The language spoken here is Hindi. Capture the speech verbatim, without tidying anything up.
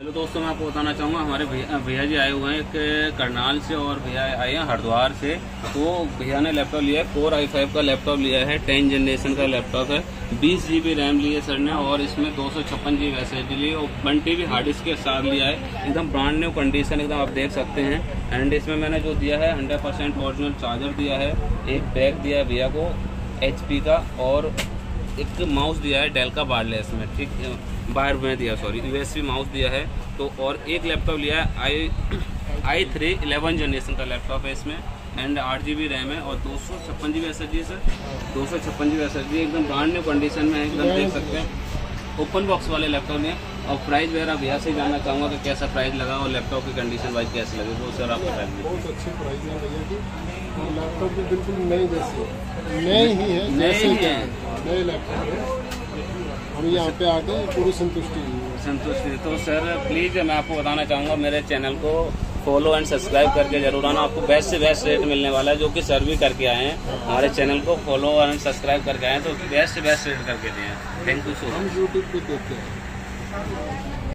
हेलो दोस्तों, मैं आपको बताना चाहूँगा हमारे भैया भैया जी आए हुए हैं एक करनाल से और भैया आए हैं हरिद्वार से। तो भैया ने लैपटॉप लिया है, कोर आई फाइव का लैपटॉप लिया है, टेन जनरेशन का लैपटॉप है, बीस जी बी रैम ली है सर ने और इसमें दो सौ छप्पन G B S S D ली और one T B hard disk के साथ लिया है। एकदम ब्रांड न्यू कंडीशन एकदम आप देख सकते हैं। एंड इसमें मैंने जो दिया है हंड्रेड परसेंट ओरिजिनल चार्जर दिया है, एक बैग दिया है भैया को एच पी का और एक माउस दिया है डेल का वायरलेस में, ठीक बाहर में दिया sorry U S B mouse दिया है। तो और एक लैपटॉप लिया है I I three eleven generation का लैपटॉप है इसमें एंड आठ जी बी रैम है और दो सौ छप्पन G B S S D sir दो सौ छप्पन G B S S D एकदम ब्रांड न्यू कंडीशन में है, एकदम देख सकते हैं। ओपन बॉक्स वाले लैपटॉप में और प्राइस वगैरह भैया से जानना चाहूँगा कि कैसा प्राइस लगा और लैपटॉप की कंडीशन वाइज कैसे लगे वो सर आपका प्राइस। बहुत अच्छी प्राइस है भैया की, लैपटॉप भी बिल्कुल नई जैसी नई ही है, नए ही है, नए लैपटॉप है। हम यहाँ पे आके पूरी संतुष्टि संतुष्टि तो सर प्लीज़ मैं आपको बताना चाहूँगा मेरे चैनल को फॉलो एंड सब्सक्राइब करके जरूर आना। आपको बेस्ट से बेस्ट रेट मिलने वाला है, जो कि सर भी करके आए हैं, हमारे चैनल को फॉलो एंड सब्सक्राइब करके आए हैं तो बेस्ट से बेस्ट रेट करके दिए हैं। Thank you so much. हम यूट्यूब पे देखते हैं।